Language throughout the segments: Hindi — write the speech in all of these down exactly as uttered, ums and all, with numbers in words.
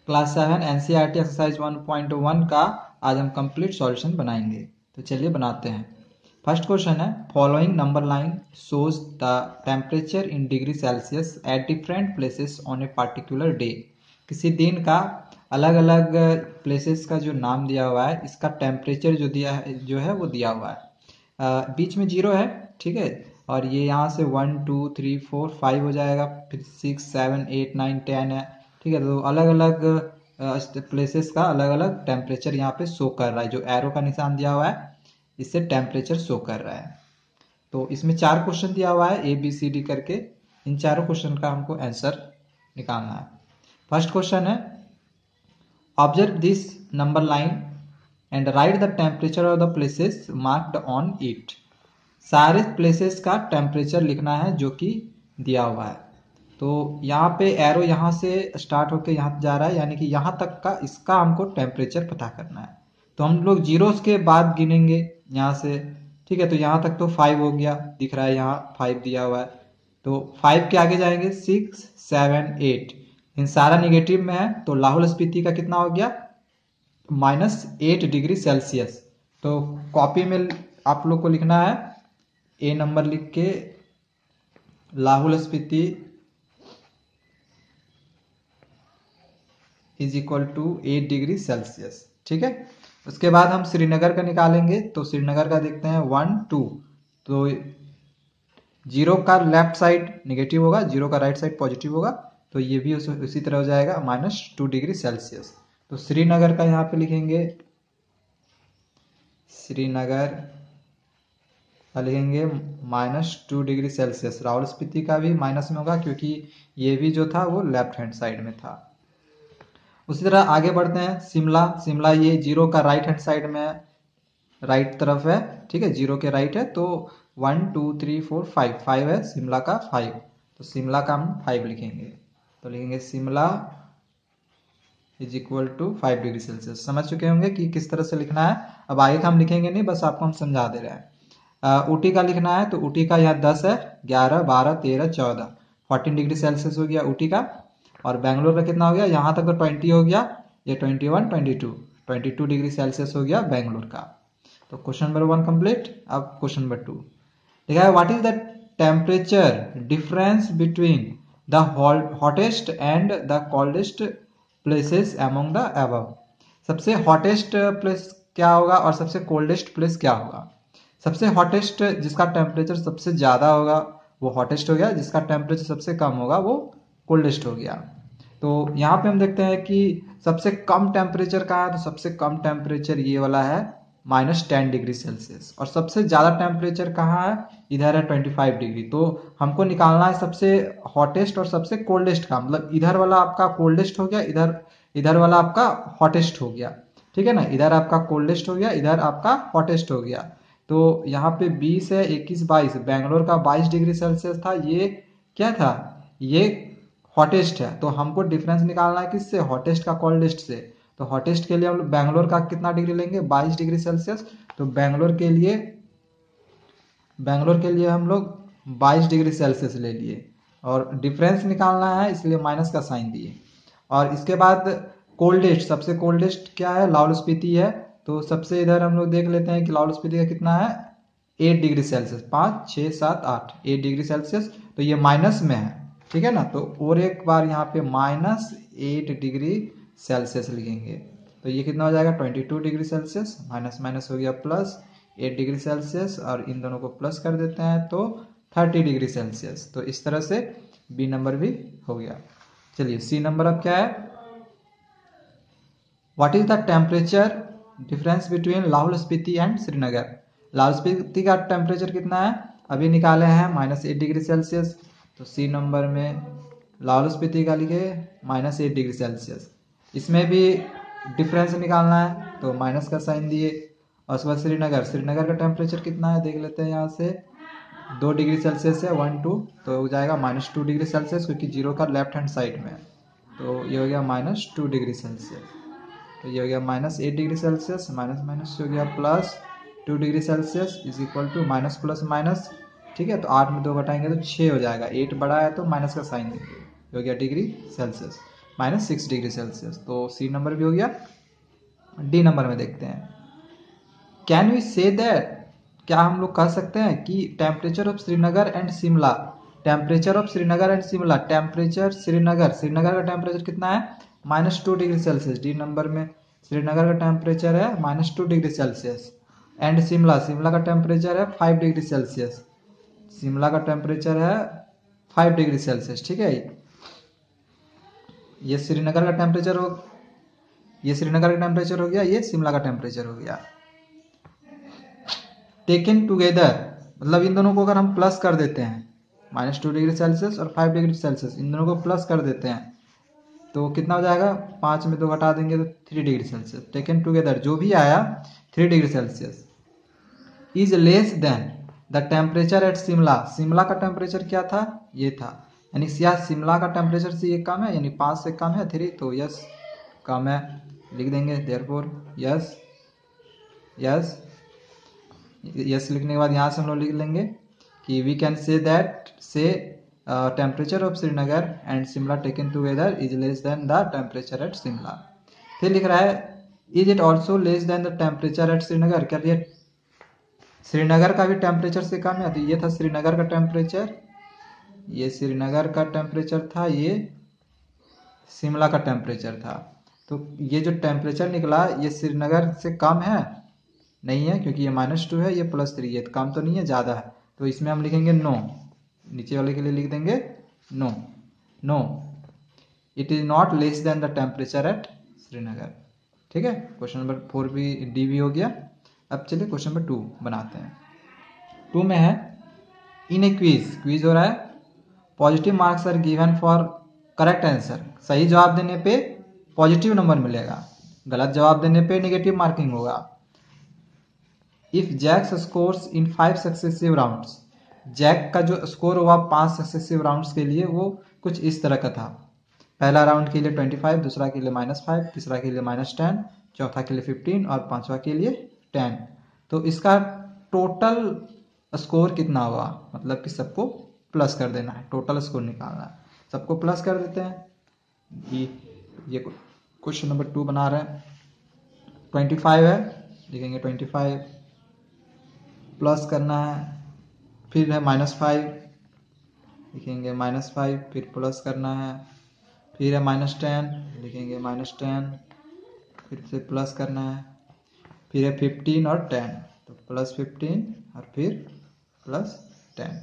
Class seven NCERT exercise one point one का आज हम कंप्लीट सॉल्यूशन बनाएंगे। तो चलिए बनाते हैं। फर्स्ट क्वेश्चन है, following number line shows the temperature in degree Celsius at different places on a particular day. किसी दिन का अलग अलग प्लेसेस का जो नाम दिया हुआ है, इसका टेम्परेचर जो दिया है जो है वो दिया हुआ है। आ, बीच में जीरो है, ठीक है, और ये यहाँ से one two three four five हो जाएगा, फिर six seven eight nine ten है, ठीक है। तो अलग अलग प्लेसेस का अलग अलग टेम्परेचर यहाँ पे शो कर रहा है। जो एरो का निशान दिया हुआ है इससे टेम्परेचर शो कर रहा है। तो इसमें चार क्वेश्चन दिया हुआ है ए बी सी डी करके। इन चारों क्वेश्चन का हमको आंसर निकालना है। फर्स्ट क्वेश्चन है, observe this number line and write the temperature of the places marked on it. सारे प्लेसेस का टेम्परेचर लिखना है जो कि दिया हुआ है। तो यहाँ पे एरो यहाँ से स्टार्ट होकर यहाँ जा रहा है, यानी कि यहाँ तक का इसका हमको टेम्परेचर पता करना है। तो हम लोग जीरोस के बाद गिनेंगे यहाँ से, ठीक है। तो यहाँ तक तो फाइव हो गया, दिख रहा है यहाँ फाइव दिया हुआ है। तो फाइव के आगे जाएंगे सिक्स सेवन एट, इन सारा निगेटिव में है। तो लाहौल स्पीति का कितना हो गया, माइनस एट डिग्री सेल्सियस। तो कॉपी में आप लोग को लिखना है ए नंबर लिख के, Lahaul Spiti is equal to eight degree Celsius, ठीक है। उसके बाद हम श्रीनगर का निकालेंगे। तो श्रीनगर का देखते हैं वन टू, तो जीरो का लेफ्ट साइड निगेटिव होगा, जीरो का राइट साइड पॉजिटिव होगा, तो ये भी उस, उसी तरह हो जाएगा माइनस टू डिग्री सेल्सियस। तो श्रीनगर का यहाँ पे लिखेंगे, श्रीनगर का लिखेंगे minus two degree Celsius. Lahaul Spiti का भी माइनस में होगा क्योंकि ये भी जो था वो लेफ्ट हैंड साइड में था। उसी तरह आगे बढ़ते हैं, शिमला। शिमला ये जीरो का राइट हैंड साइड में, राइट तरफ है, ठीक है, जीरो के राइट है। तो one two three four five, five है शिमला का, फाइव। तो शिमला का हम फाइव लिखेंगे। तो लिखेंगे Shimla is equal to five degree Celsius. समझ चुके होंगे कि किस तरह से लिखना है। अब आगे का हम लिखेंगे नहीं, बस आपको हम समझा दे रहे हैं। ऊटी का लिखना है, तो ऊटी का यहाँ दस है, ग्यारह बारह तेरह चौदह, फोर्टीन डिग्री सेल्सियस हो गया ऊटी का। और बेंगलोर का कितना हो गया, यहाँ तक तो ट्वेंटी हो गया, ये twenty one twenty two, twenty two degree Celsius हो गया बेंगलोर का। तो क्वेश्चन नंबर वन कंप्लीट। अब क्वेश्चन नंबर टू लिखा है, what is the temperature difference between the hottest and the coldest places among the above. सबसे हॉटेस्ट प्लेस क्या होगा और सबसे कोल्डेस्ट प्लेस क्या होगा। सबसे हॉटेस्ट जिसका टेम्परेचर सबसे ज्यादा होगा वो हॉटेस्ट हो गया, जिसका टेम्परेचर सबसे कम होगा वो कोल्डेस्ट हो गया। तो यहाँ पे हम देखते हैं कि सबसे कम टेम्परेचर कहाँ है, तो सबसे कम टेम्परेचर ये वाला है माइनस टेन डिग्री सेल्सियस। और सबसे ज्यादा टेम्परेचर कहाँ है, इधर है ट्वेंटी फाइव डिग्री। तो हमको निकालना है सबसे हॉटेस्ट और सबसे कोल्डेस्ट का, मतलब इधर वाला आपका कोल्डेस्ट हो गया, इधर इधर वाला आपका हॉटेस्ट हो गया, ठीक है ना। इधर आपका कोल्डेस्ट हो गया, इधर आपका हॉटेस्ट हो गया। तो यहाँ पे बीस है, इक्कीस बाईस, बेंगलोर का बाईस डिग्री सेल्सियस था, ये क्या था, ये हॉटेस्ट है। तो हमको डिफरेंस निकालना है किससे, हॉटेस्ट का कोल्डेस्ट से। तो हॉटेस्ट के लिए हम लोग बेंगलोर का कितना डिग्री लेंगे, बाईस डिग्री सेल्सियस। तो बेंगलोर के लिए बेंगलोर के लिए हम लोग बाईस डिग्री सेल्सियस ले लिए, और डिफरेंस निकालना है इसलिए माइनस का साइन दिए। और इसके बाद कोल्डेस्ट, सबसे कोल्डेस्ट क्या है, लाहौल स्पीति है। तो सबसे इधर हम लोग देख लेते हैं कि लाहौल स्पीति का कितना है, एट डिग्री सेल्सियस, पाँच छः सात आठ, एट डिग्री सेल्सियस। तो ये माइनस में है, ठीक है ना। तो और एक बार यहाँ पे माइनस एट डिग्री सेल्सियस लिखेंगे। तो ये कितना हो जाएगा, twenty two degree Celsius, minus minus हो गया प्लस एट डिग्री सेल्सियस, और इन दोनों को प्लस कर देते हैं तो थर्टी डिग्री सेल्सियस। तो इस तरह से बी नंबर भी हो गया। चलिए सी नंबर अब क्या है, what is the temperature difference between Lahaul Spiti and Srinagar. Lahaul Spiti का टेम्परेचर कितना है, अभी निकाले हैं माइनस एट डिग्री सेल्सियस। तो सी नंबर में लाहौल स्पीति का लिखे माइनस एट डिग्री सेल्सियस। इसमें भी डिफरेंस निकालना है तो माइनस का साइन दिए। और उसके बाद श्रीनगर, श्रीनगर का टेम्परेचर कितना है देख लेते हैं, यहाँ से दो डिग्री सेल्सियस है, वन टू, तो हो जाएगा माइनस टू डिग्री सेल्सियस क्योंकि जीरो का लेफ्ट हैंड साइड में है। तो ये हो गया माइनस टू डिग्री सेल्सियस। तो ये हो गया minus eight degree Celsius, minus minus हो गया plus two degree Celsius is equal to minus plus minus, ठीक है। तो आठ में दो घटाएंगे तो छः हो जाएगा, एट बड़ा है तो माइनस का साइन देंगे, हो गया degree Celsius. Minus six degree Celsius. तो सी नंबर भी हो गया। डी नंबर में देखते हैं, कैन वी से दैट, क्या हम लोग कह सकते हैं कि temperature of Srinagar and Shimla, temperature of Srinagar and Shimla, temperature Srinagar, Srinagar का टेम्परेचर कितना है minus two degree Celsius. D number में श्रीनगर का टेम्परेचर है minus two degree Celsius. And Shimla, Shimla का टेम्परेचर है फाइव डिग्री सेल्सियस, शिमला का टेम्परेचर है फाइव डिग्री सेल्सियस। ठीक है, ये श्रीनगर का टेम्परेचर हो, ये श्रीनगर का टेम्परेचर हो गया, ये शिमला का टेम्परेचर हो गया। टेकन टुगेदर, मतलब इन दोनों को अगर हम प्लस कर देते हैं, माइनस टू डिग्री सेल्सियस और फाइव डिग्री सेल्सियस, इन दोनों को प्लस कर देते हैं तो कितना हो जाएगा, पाँच में दो घटा देंगे तो three degree Celsius. Taken together जो भी आया three degree Celsius is less than the temperature at Shimla, Shimla का टेम्परेचर क्या था, ये था, यानी शिमला का टेम्परेचर से ये कम है, यानी पाँच से कम है थ्री, तो यस कम है, लिख देंगे देयरफॉर यस। यस यस लिखने के बाद यहाँ से हम लोग लिख लेंगे कि we can say that say temperature of Srinagar and Shimla taken together is less than the temperature at Shimla. फिर लिख रहा है is it also less than the temperature at Srinagar, क्या ये श्रीनगर का भी टेम्परेचर से कम है, तो ये था श्रीनगर का टेम्परेचर, ये श्रीनगर का टेम्परेचर था, ये शिमला का टेम्परेचर था। तो ये जो टेम्परेचर निकला ये श्रीनगर से कम है, नहीं है, क्योंकि ये माइनस टू है, ये प्लस थ्री है, कम तो नहीं है, ज़्यादा है, तो इसमें हम लिखेंगे नो, नीचे वाले के लिए लिख देंगे no, no it is not less than the temperature at Srinagar. ठीक है, क्वेश्चन नंबर फोर भी, डी भी हो गया। अब चलिए क्वेश्चन नंबर टू बनाते हैं। टू में है इन ए क्विज, क्विज हो रहा है, positive marks are given for correct answer, सही जवाब देने पे पॉजिटिव नंबर मिलेगा, गलत जवाब देने पे नेगेटिव मार्किंग होगा। If Jack's scores in five successive rounds, Jack का जो स्कोर हुआ पांच सक्सेसिव राउंड्स के लिए वो कुछ इस तरह का था, पहला राउंड के लिए ट्वेंटी फाइव, दूसरा के लिए माइनस फाइव, तीसरा के लिए माइनस टेन, चौथा के लिए फिफ्टीन और पांचवा के लिए टेन। तो इसका टोटल स्कोर कितना हुआ, मतलब कि सबको प्लस कर देना है, टोटल स्कोर निकालना है, सबको प्लस कर देते हैं। ये ये क्वेश्चन नंबर टू बना रहे हैं, ट्वेंटी फाइव है, लिखेंगे ट्वेंटी फाइव, प्लस करना है, फिर है माइनस फाइव, लिखेंगे माइनस फाइव, फिर प्लस करना है, फिर है माइनस टेन, लिखेंगे माइनस टेन, फिर से प्लस करना है, फिर है फिफ्टीन और टेन, तो प्लस फिफ्टीन और फिर प्लस टेन।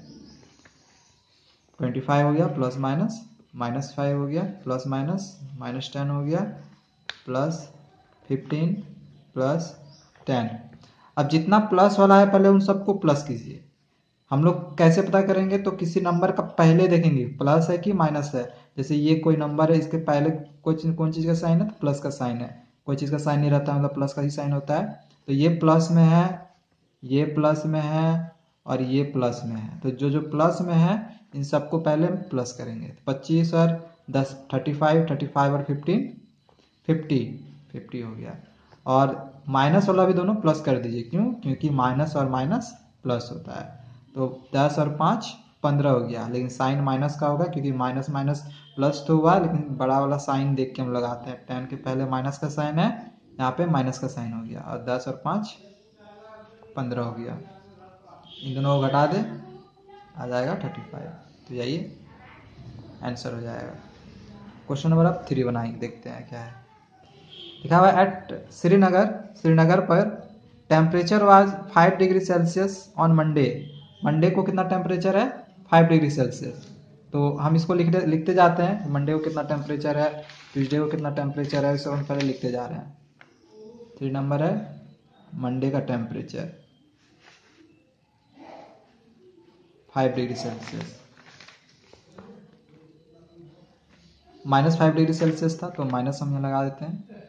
ट्वेंटी फाइव हो गया प्लस माइनस, माइनस फाइव हो गया प्लस माइनस, माइनस टेन हो गया प्लस फिफ्टीन प्लस टेन। अब जितना प्लस वाला है पहले उन सबको प्लस कीजिए। हम लोग कैसे पता करेंगे, तो किसी नंबर का पहले देखेंगे प्लस है कि माइनस है, जैसे ये कोई नंबर है, इसके पहले कोई चीज, कौन चीज़ का साइन है, तो प्लस का साइन है, कोई चीज़ का साइन नहीं रहता, मतलब प्लस का ही साइन होता है, तो ये प्लस में है, ये प्लस में है और ये प्लस में है, तो जो जो प्लस में है इन सबको पहले हम प्लस करेंगे। पच्चीस और दस थर्टी फाइव, थर्टी फाइव और फिफ्टीन फिफ्टी, फिफ्टी हो गया। और माइनस वाला भी दोनों प्लस कर दीजिए, क्यों, क्योंकि माइनस और माइनस प्लस होता है, तो दस और पाँच पंद्रह हो गया, लेकिन साइन माइनस का होगा क्योंकि माइनस माइनस प्लस तो हुआ, लेकिन बड़ा वाला साइन देख के हम लगाते हैं, टेन के पहले माइनस का साइन है, यहाँ पे माइनस का साइन हो गया, और दस और पाँच पंद्रह हो गया, इन दोनों को घटा दे आ जाएगा थर्टी फाइव, तो यही आंसर हो जाएगा। क्वेश्चन नंबर अब थ्री बनाएंगे, देखते हैं क्या है। लिखा हुआ एट श्रीनगर, श्रीनगर पर temperature was five degree Celsius on Monday, Monday को कितना टेम्परेचर है फाइव डिग्री सेल्सियस, तो हम इसको लिखते लिखते जाते हैं, मंडे को कितना टेम्परेचर है, ट्यूसडे को कितना टेम्परेचर है, इसे हम पहले लिखते जा रहे हैं। थ्री नंबर है मंडे का temperature five degree Celsius, minus five degree Celsius था, तो माइनस हम यहाँ लगा देते हैं।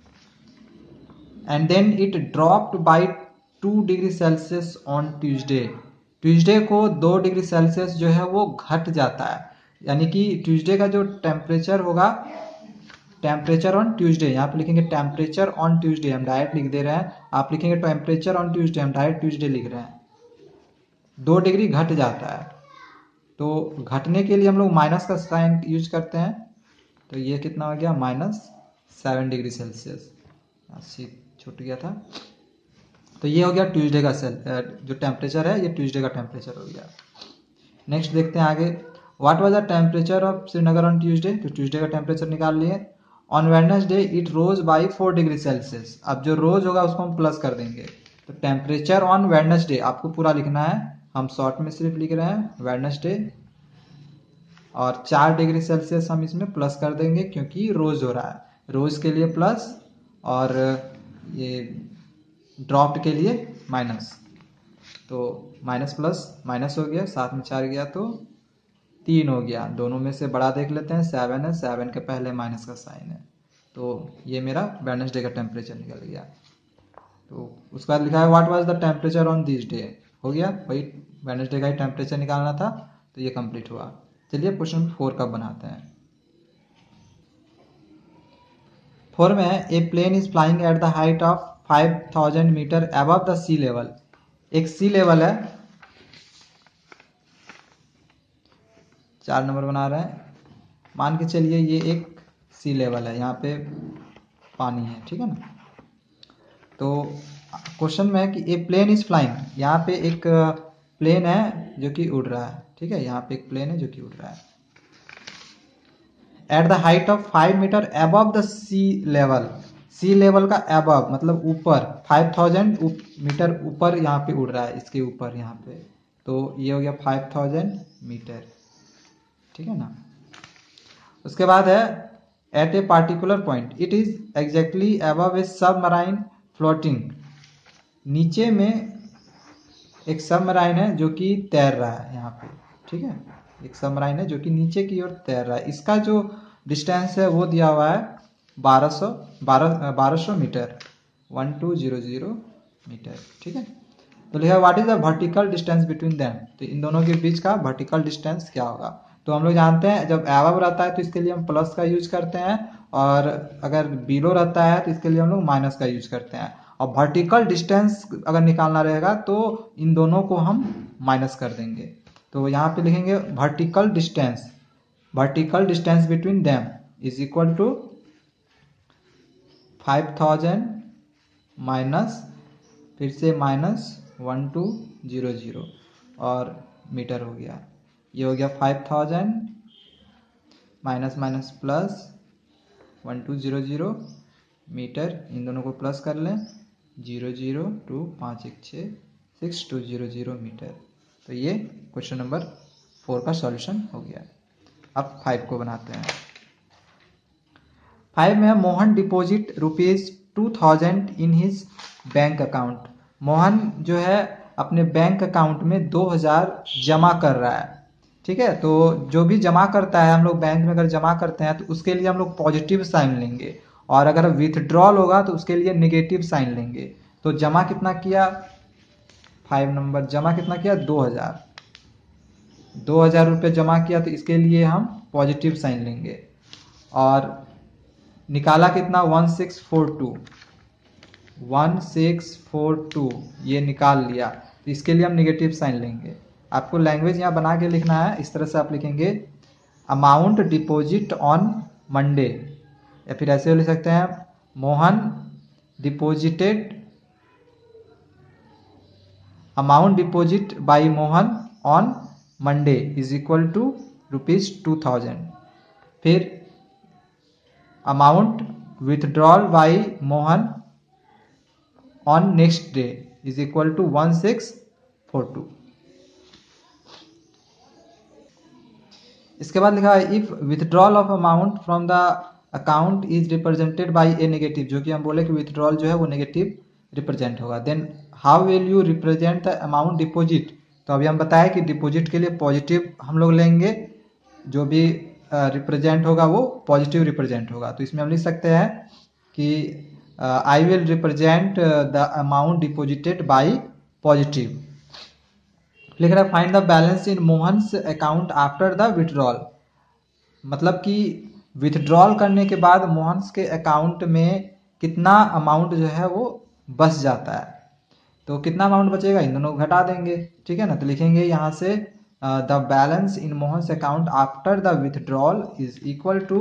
And then it dropped by two degree Celsius on Tuesday, Tuesday को दो डिग्री सेल्सियस जो है वो घट जाता है, यानी कि ट्यूसडे का जो टेम्परेचर होगा, टेम्परेचर ऑन ट्यूसडे, यहाँ पे लिखेंगे टेम्परेचर ऑन ट्यूसडे, हम डायरेक्ट लिख दे रहे हैं, आप लिखेंगे टेम्परेचर ऑन ट्यूसडे, हम डायरेक्ट ट्यूसडे लिख रहे हैं, दो डिग्री घट जाता है, तो घटने के लिए हम लोग माइनस का साइन यूज करते हैं, तो ये कितना हो गया माइनस सेवन डिग्री सेल्सियस, छूट गया था। तो ये हो गया ट्यूसडे का सेल जो टेम्परेचर है, ये ट्यूसडे का टेम्परेचर हो गया। नेक्स्ट देखते हैं आगे, what was the temperature of Srinagar on Tuesday, तो ट्यूसडे का टेम्परेचर निकाल लिए। On Wednesday it rose by four degree Celsius, अब जो रोज होगा उसको हम प्लस कर देंगे। तो टेम्परेचर ऑन वेडनेसडे आपको पूरा लिखना है, हम शॉर्ट में सिर्फ लिख रहे हैं वेडनेसडे, और चार डिग्री सेल्सियस हम इसमें प्लस कर देंगे क्योंकि रोज हो रहा है, रोज के लिए प्लस और ये ड्रॉप्ड के लिए माइनस। तो माइनस प्लस माइनस हो गया, साथ में चार गया तो तीन हो गया। दोनों में से बड़ा देख लेते हैं, सेवन है, सेवन के पहले माइनस का साइन है। तो ये मेरा वेडनेसडे का टेम्परेचर निकल गया। तो उसके बाद लिखा है what was the temperature on this day, हो गया, वही वेडनेसडे का ही टेम्परेचर निकालना था, तो ये कंप्लीट हुआ। चलिए क्वेश्चन फोर का बनाते हैं। फोर में a plane is flying at the height of five thousand metre above the sea level, एक सी लेवल है, चार नंबर बना रहे हैं, मान के चलिए ये एक सी लेवल है, यहाँ पे पानी है, ठीक है ना। तो क्वेश्चन में है कि ए प्लेन इज फ्लाइंग, यहाँ पे एक प्लेन है जो कि उड़ रहा है, ठीक है, यहाँ पे एक प्लेन है जो कि उड़ रहा है at the height of five metre above the sea level, sea level का अबव मतलब ऊपर, फाइव थाउजेंड मीटर ऊपर यहाँ पे उड़ रहा है, इसके ऊपर यहाँ पे, तो ये हो गया फाइव थाउजेंड मीटर, ठीक है ना। उसके बाद है at a particular point it is exactly above a submarine floating, नीचे में एक सबमराइन है जो कि तैर रहा है यहाँ पे, ठीक है, एक सबमराइन है जो कि नीचे की ओर तैर रहा है, इसका जो डिस्टेंस है वो दिया हुआ है बारह सौ बारह बारह सौ metre, one two zero zero metre, ठीक है। तो लिखा what is the vertical distance between them, तो इन दोनों के बीच का वर्टिकल डिस्टेंस क्या होगा। तो हम लोग जानते हैं जब एबव रहता है तो इसके लिए हम प्लस का यूज करते हैं, और अगर बिलो रहता है तो इसके लिए हम लोग माइनस का यूज करते हैं, और वर्टिकल डिस्टेंस अगर निकालना रहेगा तो इन दोनों को हम माइनस कर देंगे। तो यहाँ पे लिखेंगे vertical distance, vertical distance between them is equal to five thousand minus फिर से minus one two zero zero और मीटर हो गया, ये हो गया five thousand minus minus plus one two zero zero metre, इन दोनों को प्लस कर लें, जीरो जीरो टू पाँच एक छः six two zero zero metre. तो ये क्वेश्चन नंबर फोर का सॉल्यूशन हो गया। अब फाइव को बनाते हैं। फाइव में Mohan deposit rupees two thousand in his bank account, Mohan जो है अपने बैंक अकाउंट में दो हजार जमा कर रहा है, ठीक है। तो जो भी जमा करता है हम लोग बैंक में अगर जमा करते हैं तो उसके लिए हम लोग पॉजिटिव साइन लेंगे, और अगर विथड्रॉल होगा तो उसके लिए नेगेटिव साइन लेंगे। तो जमा कितना किया, फाइव नंबर जमा कितना किया, दो हजार दो हजार रुपये जमा किया, तो इसके लिए हम पॉजिटिव साइन लेंगे। और निकाला कितना, one six four two one six four two ये निकाल लिया, तो इसके लिए हम नेगेटिव साइन लेंगे। आपको लैंग्वेज यहाँ बना के लिखना है, इस तरह से आप लिखेंगे अमाउंट डिपॉजिट ऑन मंडे, या फिर ऐसे लिख सकते हैं Mohan deposited amount deposit by Mohan on Monday is equal to rupees two thousand, फिर amount withdrawal by Mohan on next day is equal to one six four two. इसके बाद लिखा है if withdrawal of amount from the account is represented by a negative, जो कि हम बोले कि विथड्रॉल जो है वो नेगेटिव रिप्रेजेंट होगा, then how will you represent the amount deposit. तो अभी हम बताया कि डिपॉजिट के लिए पॉजिटिव हम लोग लेंगे, जो भी रिप्रेजेंट uh, होगा वो पॉजिटिव रिप्रेजेंट होगा। तो इसमें हम लिख सकते हैं कि I will represent the amount deposited by positive. लिख रहा है find the balance in Mohan's account after the withdrawal, मतलब कि विथड्रॉल करने के बाद मोहन्स के अकाउंट में कितना अमाउंट जो है वो बच जाता है। तो कितना अमाउंट बचेगा, इन दोनों को घटा देंगे, ठीक है ना। तो लिखेंगे यहाँ से the balance in Mohan's account after the withdrawal is equal to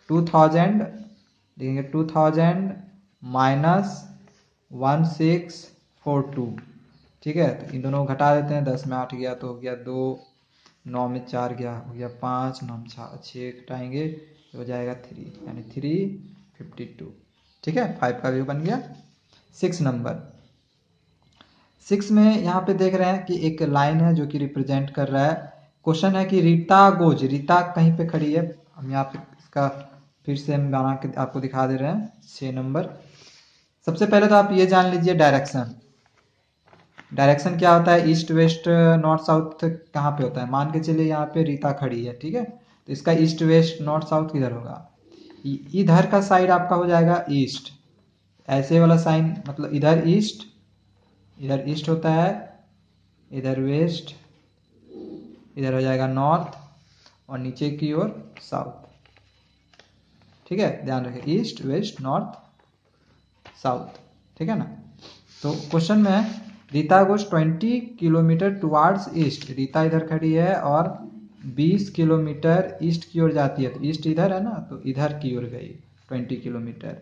two thousand लिखेंगे two thousand minus one six four two. ठीक है, तो इन दोनों को घटा देते हैं। दस में आठ गया तो हो गया दो, नौ में चार गया हो गया पाँच, नौ में छः घटाएंगे तो हो जाएगा थ्री, यानी थ्री फिफ्टी टू। ठीक है, फाइव का भी बन गया। सिक्स नंबर, सिक्स में यहाँ पे देख रहे हैं कि एक लाइन है जो कि रिप्रेजेंट कर रहा है। क्वेश्चन है कि रीता गोज, रीता कहीं पे खड़ी है। हम यहाँ पे इसका फिर से हम बना के आपको दिखा दे रहे हैं। छः नंबर, सबसे पहले तो आप ये जान लीजिए डायरेक्शन। डायरेक्शन क्या होता है, ईस्ट वेस्ट नॉर्थ साउथ कहाँ पे होता है। मान के चलिए यहाँ पे रीता खड़ी है, ठीक है, तो इसका ईस्ट वेस्ट नॉर्थ साउथ किधर होगा, इधर का साइड आपका हो जाएगा ईस्ट। ऐसे वाला साइन मतलब इधर ईस्ट, इधर ईस्ट होता है, इधर वेस्ट, इधर हो जाएगा नॉर्थ और नीचे की ओर साउथ। ठीक है, ध्यान रखें, ईस्ट वेस्ट नॉर्थ साउथ। ठीक है ना। तो क्वेश्चन में Rita goes twenty kilometre towards east, Rita इधर खड़ी है और बीस किलोमीटर ईस्ट की ओर जाती है। तो ईस्ट इधर है ना, तो इधर की ओर गई twenty kilometre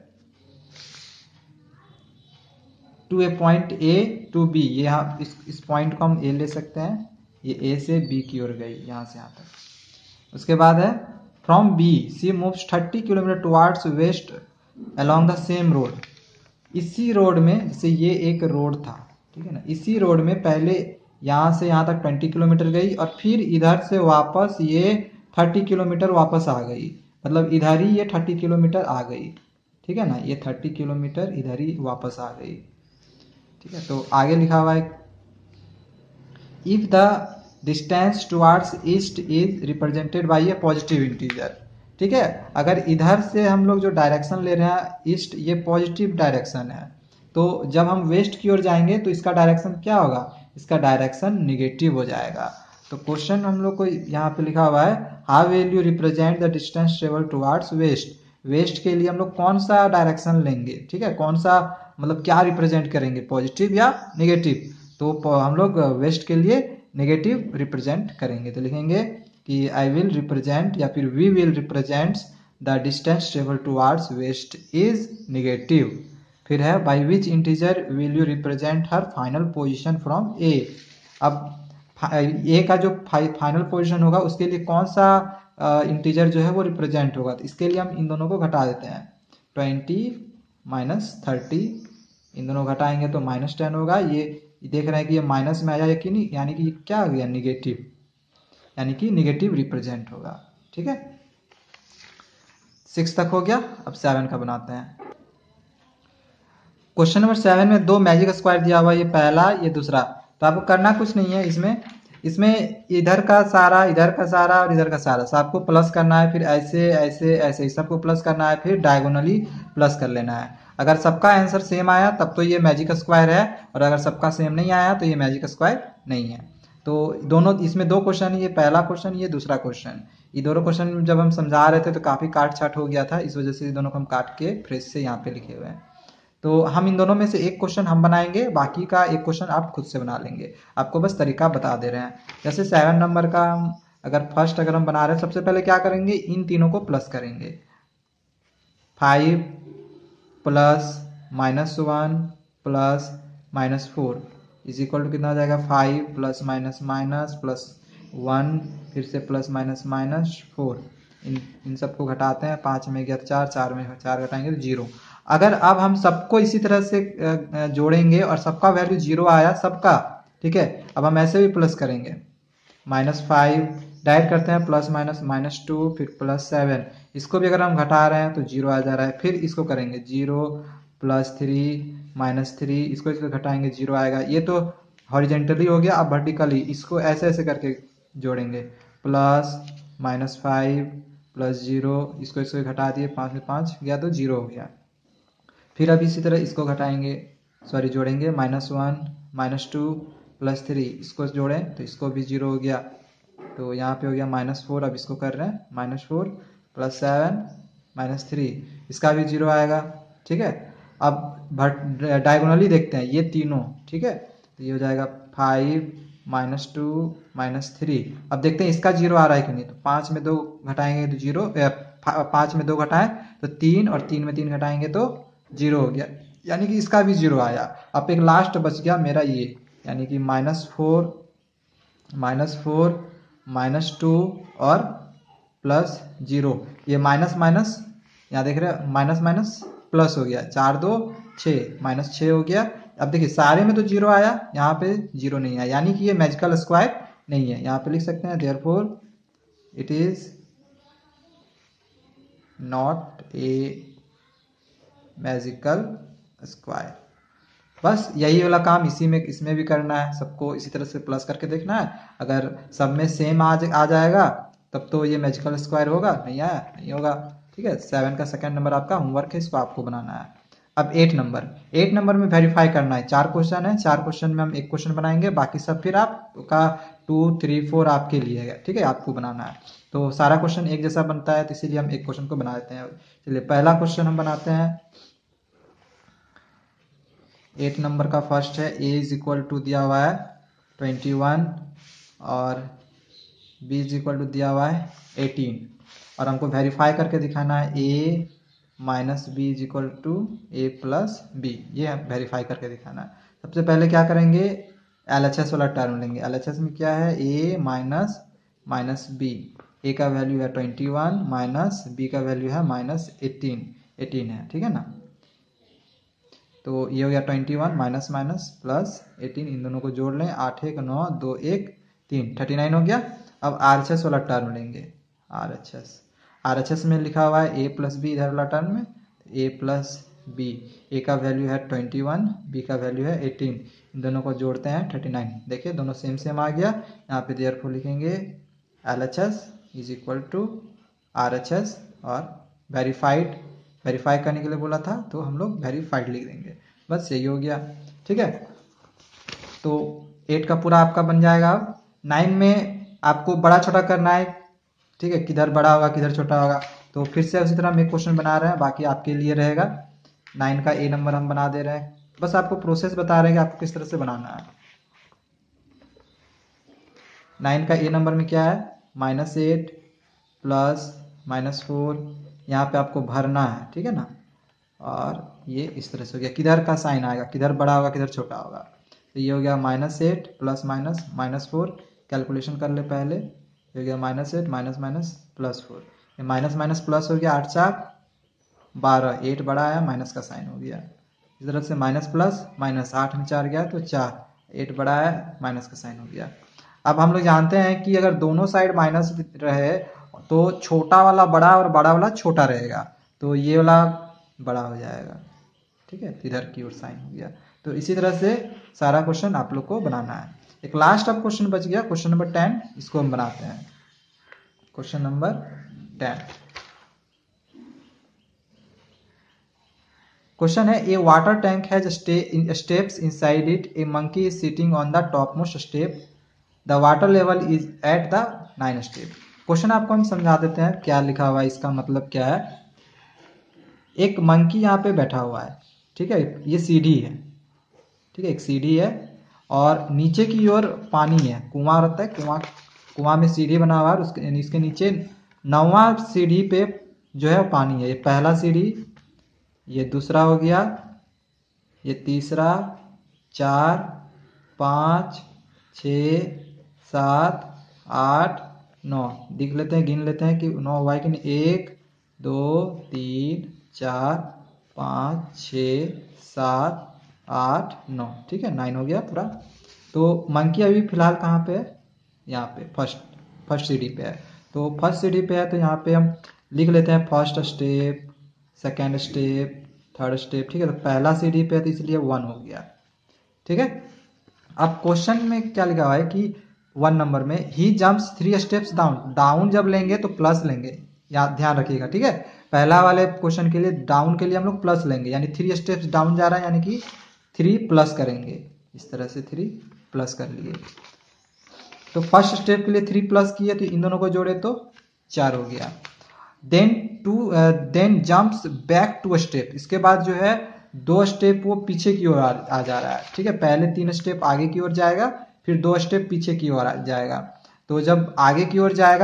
to a point A to B. ये यहाँ इस इस पॉइंट को हम ए ले सकते हैं, ये ए से बी की ओर गई यहाँ से यहाँ तक। उसके बाद है from B C moves thirty kilometre towards west along the same road. इसी रोड में, जैसे ये एक रोड था, ठीक है ना, इसी रोड में पहले यहाँ से यहाँ तक ट्वेंटी किलोमीटर गई और फिर इधर से वापस ये थर्टी किलोमीटर वापस आ गई। मतलब इधर ही ये थर्टी किलोमीटर आ गई। ठीक है ना, ये थर्टी किलोमीटर इधर ही वापस आ गई। ठीक है, तो आगे लिखा हुआ है if the distance towards east is represented by a positive integer. ठीक है, अगर इधर से हम लोग जो डायरेक्शन ले रहे हैं ईस्ट, ये पॉजिटिव डायरेक्शन है, तो जब हम वेस्ट की ओर जाएंगे तो इसका डायरेक्शन क्या होगा, इसका डायरेक्शन निगेटिव हो जाएगा। तो क्वेश्चन हम लोग को यहाँ पे लिखा हुआ है how will you represent the distance travel towards west. West के लिए हम लोग कौन सा डायरेक्शन लेंगे, ठीक है, कौन सा मतलब क्या रिप्रेजेंट करेंगे, पॉजिटिव या नेगेटिव। तो हम लोग वेस्ट के लिए नेगेटिव रिप्रेजेंट करेंगे। तो लिखेंगे कि आई विल रिप्रेजेंट या फिर we will represent the distance travel towards west is negative. फिर है by which integer will you represent her final position from A. अब ए का जो फाइनल पोजिशन होगा उसके लिए कौन सा इंटीजर uh, जो है वो रिप्रेजेंट होगा। तो इसके लिए हम इन दोनों को घटा देते हैं, ट्वेंटी माइनस थर्टी, इन दोनों को घटाएंगे तो माइनस टेन होगा। ये देख रहे हैं कि ये माइनस में आया कि नहीं, यानी कि क्या हो गया, निगेटिव, यानी कि निगेटिव रिप्रेजेंट होगा। ठीक है, सिक्स तक हो गया। अब सेवन का बनाते हैं। क्वेश्चन नंबर सेवन में दो मैजिक स्क्वायर दिया हुआ, ये पहला ये दूसरा। तो आपको करना कुछ नहीं है इसमें, इसमें इधर का सारा, इधर का सारा और इधर का सारा सबको प्लस करना है, फिर ऐसे ऐसे ऐसे सबको प्लस करना है, फिर डायगोनली प्लस कर लेना है। अगर सबका आंसर सेम आया तब तो ये मैजिक स्क्वायर है, और अगर सबका सेम नहीं आया तो ये मैजिक स्क्वायर नहीं है। तो दोनों, इसमें दो क्वेश्चन, ये पहला क्वेश्चन ये दूसरा क्वेश्चन। ये दोनों क्वेश्चन जब हम समझा रहे थे तो काफी काट छाट हो गया था, इस वजह से ये दोनों को हम काट के फ्रेश से यहाँ पे लिखे हुए हैं। तो हम इन दोनों में से एक क्वेश्चन हम बनाएंगे, बाकी का एक क्वेश्चन आप खुद से बना लेंगे। आपको बस तरीका बता दे रहे हैं। जैसे सेवन नंबर का हम अगर फर्स्ट अगर हम बना रहे हैं, सबसे पहले क्या करेंगे, इन तीनों को प्लस करेंगे। Five plus minus one plus minus four is equal to कितना हो जाएगा, five plus minus minus plus one, फिर से प्लस माइनस माइनस फोर। इन इन सबको घटाते हैं, पाँच में गया चार, चार में चार घटाएंगे तो जीरो। अगर अब हम सबको इसी तरह से जोड़ेंगे और सबका वैल्यू जीरो आया सबका, ठीक है, अब हम ऐसे भी प्लस करेंगे। माइनस फाइव डायरेक्ट करते हैं, प्लस माइनस माइनस टू, फिर प्लस सेवन, इसको भी अगर हम घटा रहे हैं तो जीरो आ जा रहा है। फिर इसको करेंगे zero plus three minus three, इसको इसको घटाएंगे जीरो आएगा। ये तो हॉरिजेंटली हो गया। अब वर्टिकली इसको ऐसे ऐसे करके जोड़ेंगे, plus minus five plus zero, इसको इसको घटा दिए, पाँच में पाँच गया तो जीरो हो गया। फिर अब इसी तरह इसको घटाएंगे, सॉरी जोड़ेंगे, minus one minus two plus three, इसको जोड़ें तो इसको भी जीरो हो गया। तो यहाँ पे हो गया माइनस फोर। अब इसको कर रहे हैं minus four plus seven minus three, इसका भी जीरो आएगा। ठीक है, अब डायगोनली देखते हैं ये तीनों, ठीक है, तो ये हो जाएगा five minus two minus three. अब देखते हैं इसका जीरो आ रहा है कि नहीं। तो पाँच में दो घटाएंगे तो जीरो, पाँच में दो घटाएं तो तीन, और तीन में तीन घटाएंगे तो जीरो हो गया, यानी कि इसका भी जीरो आया। अब एक लास्ट बच गया मेरा ये, यानी कि minus four minus four minus two और प्लस जीरो। ये माइनस माइनस यहाँ देख रहे हैं, माइनस माइनस प्लस हो गया, चार दो छः, माइनस छः हो गया। अब देखिए सारे में तो जीरो आया, यहाँ पे जीरो नहीं आया, यानी कि ये मैजिकल स्क्वायर नहीं है। यहाँ पे लिख सकते हैं therefore it is not a magical square. बस यही वाला काम इसी में इसमें भी करना है, सबको इसी तरह से प्लस करके देखना है। अगर सब में सेम आ, आ जाएगा तब तो ये मैजिकल स्क्वायर होगा, नहीं आया नहीं होगा। ठीक है, सेवन का सेकंड नंबर आपका होमवर्क है, इसको आपको बनाना है। अब एट नंबर एट नंबर में वेरीफाई करना है। चार क्वेश्चन है, चार क्वेश्चन में हम एक क्वेश्चन बनाएंगे, बाकी सब फिर आपका टू थ्री फोर आपके लिए है। ठीक है, आपको बनाना है। तो सारा क्वेश्चन एक जैसा बनता है, तो इसीलिए हम एक क्वेश्चन को बना देते हैं। चलिए पहला क्वेश्चन हम बनाते हैं। एट नंबर का फर्स्ट है, ए इज इक्वल टू दिया हुआ है ट्वेंटी वन और बी इज इक्वल टू दिया हुआ है एटीन, और हमको वेरीफाई करके दिखाना है A minus B is equal to A plus B, ये वेरीफाई करके दिखाना है। सबसे पहले क्या करेंगे, एल एच एस वाला टर्म लेंगे। एल एच एस में क्या है, A minus minus B, A का वैल्यू है ट्वेंटी वन माइनस बी का वैल्यू है माइनस एटीन, एटीन है। ठीक है ना, तो ये हो गया twenty one minus minus plus eighteen, इन दोनों को जोड़ लें, आठ एक नौ दो एक तीन, थर्टी नाइन हो गया। अब आर एच एस वाला टर्म लेंगे, R H S R H S में लिखा हुआ है ए प्लस बी, इधर वाला टर्म में ए प्लस बी, ए का वैल्यू है ट्वेंटी वन, बी का वैल्यू है एटीन, इन दोनों को जोड़ते हैं थर्टी नाइन। देखिए दोनों सेम सेम आ गया। यहाँ पे देयरफॉर लिखेंगे L H S is equal to R H S, और वेरीफाइड वेरीफाई करने के लिए बोला था तो हम लोग वेरीफाइड लिख देंगे, बस यही हो गया। ठीक है, तो एट का पूरा आपका बन जाएगा। अब नाइन में आपको बड़ा छोटा करना है। ठीक है, किधर बड़ा होगा किधर छोटा होगा, तो फिर से उसी तरह हम एक क्वेश्चन बना रहे हैं, बाकी आपके लिए रहेगा। नाइन का ए नंबर हम बना दे रहे हैं, बस आपको प्रोसेस बता रहे हैं कि आपको किस तरह से बनाना है। नाइन का ए नंबर में क्या है, minus eight plus minus four, यहाँ पे आपको भरना है। ठीक है ना, और ये इस तरह से हो गया, किधर का साइन आएगा, किधर बड़ा होगा किधर छोटा होगा। तो ये हो गया minus eight plus minus minus four, calculation कर ले पहले, ये हो गया minus eight minus minus plus four, ये माइनस माइनस प्लस हो गया, आठ चार बारह, एट बड़ा आया माइनस का साइन हो गया। इस तरह से माइनस प्लस माइनस, आठ में चार गया तो चार, एट बड़ा आया माइनस का साइन हो गया। अब हम लोग जानते हैं कि अगर दोनों साइड माइनस रहे तो छोटा वाला बड़ा और बड़ा वाला छोटा रहेगा, तो ये वाला बड़ा हो जाएगा। ठीक है, इधर की ओर साइन हो गया। तो इसी तरह से सारा क्वेश्चन आप लोग को बनाना है। एक लास्ट अब क्वेश्चन बच गया, क्वेश्चन नंबर टेन, इसको हम बनाते हैं। क्वेश्चन नंबर टेन, क्वेश्चन है a water tank has steps inside it, a monkey is sitting on the top most step, the water level is at the nine step. Question आपको हम समझा देते हैं क्या लिखा हुआ है, इसका मतलब क्या है। एक मंकी यहाँ पे बैठा हुआ है। ठीक है, ये सीढ़ी है। ठीक है, एक सीढ़ी है और नीचे की ओर पानी है, कुआं रहता है, कुआं कुआं में सीढ़ी बना हुआ है, उसके इसके नीचे नौवां सीढ़ी पे जो है पानी है। ये पहला सीढ़ी, ये दूसरा हो गया, ये तीसरा, चार पाँच छ सात आठ नौ, देख लेते हैं गिन लेते हैं कि नौ हुआ है कि नहीं। एक दो तीन चार पाँच छ सात आठ नौ, ठीक है, नाइन हो गया पूरा। तो मंकी अभी फिलहाल कहाँ पे है, यहाँ पे फर्स्ट फर्स्ट सीढ़ी पे है। तो फर्स्ट सीढ़ी पे है तो यहाँ पे हम लिख लेते हैं first step, second step, third step. ठीक है, तो पहला सीढ़ी पे है तो इसलिए वन हो गया। ठीक है, अब क्वेश्चन में क्या लिखा हुआ है कि वन नंबर में he jumps three steps down, down जब लेंगे तो प्लस लेंगे, याद ध्यान रखिएगा। ठीक है, पहला वाले क्वेश्चन के लिए डाउन के लिए हम लोग प्लस लेंगे, यानी थ्री स्टेप्स डाउन जा रहा है, यानी कि थ्री प्लस करेंगे, इस तरह से थ्री प्लस कर लिए। तो फर्स्ट स्टेप के लिए थ्री प्लस किए तो इन दोनों को जोड़े तो चार हो गया। Then two then jumps back two step, इसके बाद जो है दो स्टेप वो पीछे की ओर आ, आ जा रहा है। ठीक है, पहले तीन स्टेप आगे की ओर जाएगा, फिर दो स्टेप पीछे की ओर जाएगा। तो जब आगे की ओर जाएगा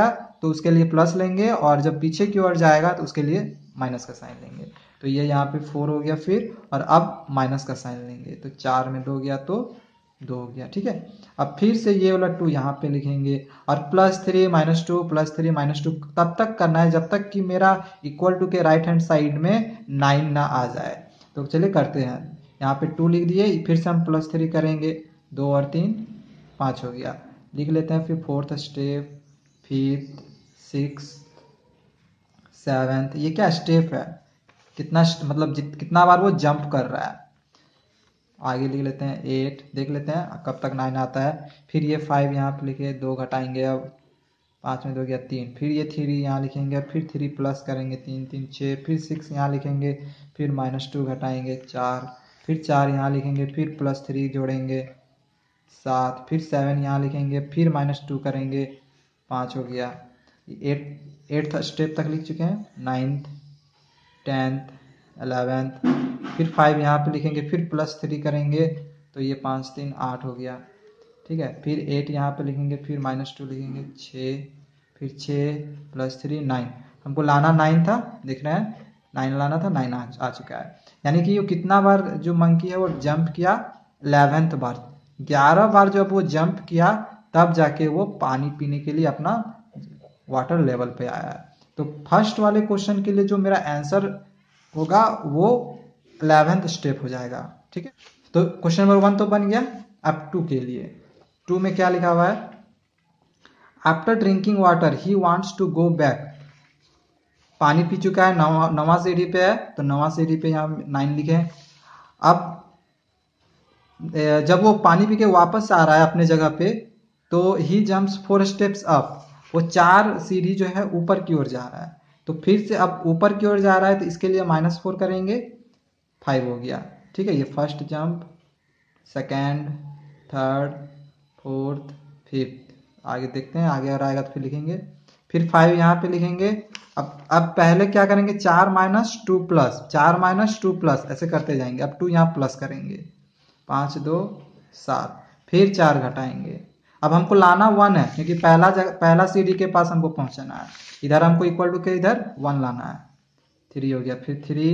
तो उसके लिए प्लस लेंगे, और जब पीछे की ओर जाएगा तो उसके लिए माइनस का साइन लेंगे। तो ये यहाँ पे फोर हो गया फिर, और अब माइनस का साइन लेंगे, तो चार में दो गया तो दो हो गया। ठीक है, अब फिर से ये वाला टू यहाँ पे लिखेंगे, और plus three minus two plus three minus two तब तक करना है जब तक कि मेरा इक्वल टू के राइट हैंड साइड में नाइन ना आ जाए। तो चलिए करते हैं, यहाँ पे टू लिख दिए, फिर से हम प्लस थ्री करेंगे, दो और तीन पाँच हो गया, लिख लेते हैं। फिर fourth step, fifth, six, seventh, ये क्या स्टेप है, कितना मतलब कितना बार वो जंप कर रहा है। आगे लिख लेते हैं एट, देख लेते हैं कब तक नाइन आता है। फिर ये फाइव यहाँ पे लिखे, दो घटाएंगे, अब पाँच में दो गया तीन, फिर ये थ्री यहाँ लिखेंगे, फिर थ्री प्लस करेंगे, तीन तीन छः, फिर सिक्स यहाँ लिखेंगे, फिर माइनस टू घटाएंगे चार, फिर चार यहाँ लिखेंगे, फिर प्लस थ्री जोड़ेंगे सात, फिर सेवन यहाँ लिखेंगे, फिर माइनस टू करेंगे, पाँच हो गया। एट एट्थ स्टेप तक लिख चुके हैं, नाइन्थ, टेंथ, एलेवेंथ, फिर फाइव यहाँ पे लिखेंगे, फिर प्लस थ्री करेंगे, तो ये पाँच तीन आठ हो गया। ठीक है, फिर एट यहाँ पे लिखेंगे, फिर माइनस टू लिखेंगे, छः, फिर छः प्लस थ्री नाइन, हमको लाना नाइन था, देख रहे हैं नाइन लाना था, नाइन आ, आ चुका है। यानी कि ये कितना बार जो मंकी है वो जंप किया, इलेवेंथ बार। ग्यारह बार जब वो जंप किया तब जाके वो पानी पीने के लिए अपना वाटर लेवल पे आया है। तो फर्स्ट वाले क्वेश्चन के लिए जो मेरा आंसर होगा वो इलेवेंथ स्टेप हो जाएगा। ठीक है, तो क्वेश्चन नंबर वन तो बन गया। अब टू के लिए, टू में क्या लिखा हुआ है, after drinking water he wants to go back. पानी पी चुका है, नवा नवा सीढ़ी पे है, तो नवा सीढ़ी पे यहाँ नाइन लिखे। अब जब वो पानी पी के वापस आ रहा है अपने जगह पे, तो he jumps four steps up, वो चार सीढ़ी जो है ऊपर की ओर जा रहा है। तो फिर से अब ऊपर की ओर जा रहा है, तो इसके लिए माइनस फोर करेंगे, फाइव हो गया। ठीक है, ये first jump, second, third, fourth, fifth, आगे देखते हैं आगे और आएगा तो फिर लिखेंगे, फिर फाइव यहाँ पे लिखेंगे। अब अब पहले क्या करेंगे, चार माइनस टू प्लस, चार माइनस टू प्लस ऐसे करते जाएंगे। अब टू यहाँ प्लस करेंगे, पाँच दो सात, फिर चार घटाएंगे। अब हमको लाना वन है, क्योंकि पहला जगह पहला सीढ़ी के पास हमको पहुंचना है, इधर हमको इक्वल टू के इधर वन लाना है। थ्री हो गया, फिर थ्री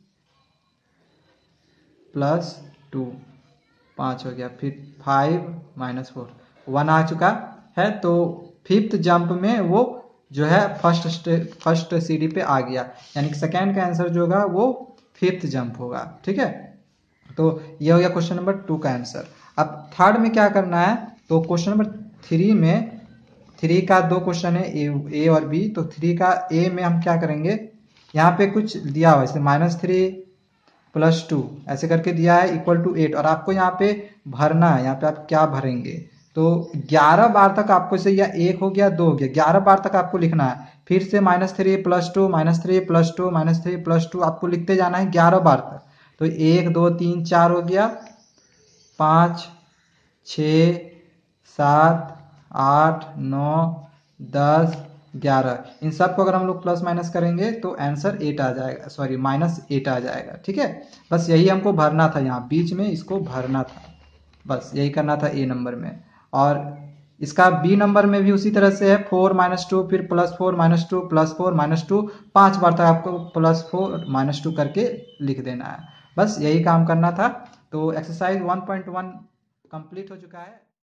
प्लस टू पाँच हो गया, फिर फाइव माइनस फोर, वन आ चुका है। तो फिफ्थ जंप में वो जो है फर्स्ट फर्स्ट सीढ़ी पे आ गया, यानी कि सेकेंड का आंसर जो होगा वो फिफ्थ जंप होगा। ठीक है, तो ये हो गया क्वेश्चन नंबर टू का आंसर। अब थर्ड में क्या करना है, तो क्वेश्चन नंबर थ्री में, थ्री का दो क्वेश्चन है, ए, ए और बी। तो थ्री का ए में हम क्या करेंगे, यहाँ पे कुछ दिया हुआ है, जैसे माइनस थ्री प्लस टू ऐसे करके दिया है इक्वल टू एट, और आपको यहाँ पे भरना है, यहाँ पे आप क्या भरेंगे, तो ग्यारह बार तक आपको से, या एक हो गया दो हो गया, ग्यारह बार तक आपको लिखना है। फिर से minus three plus two minus three plus two minus three plus two आपको लिखते जाना है ग्यारह बार तक। तो एक दो तीन चार हो गया, पाँच छ सात आठ नौ दस ग्यारह, इन सब को अगर हम लोग प्लस माइनस करेंगे तो आंसर एट आ जाएगा, सॉरी माइनस एट आ जाएगा। ठीक है, बस यही हमको भरना था, यहाँ बीच में इसको भरना था, बस यही करना था ए नंबर में। और इसका बी नंबर में भी उसी तरह से है, फोर माइनस टू, फिर plus four minus two plus four minus two, पाँच बार तक आपको प्लस फोर माइनस टू करके लिख देना है, बस यही काम करना था। तो exercise one point one complete हो चुका है।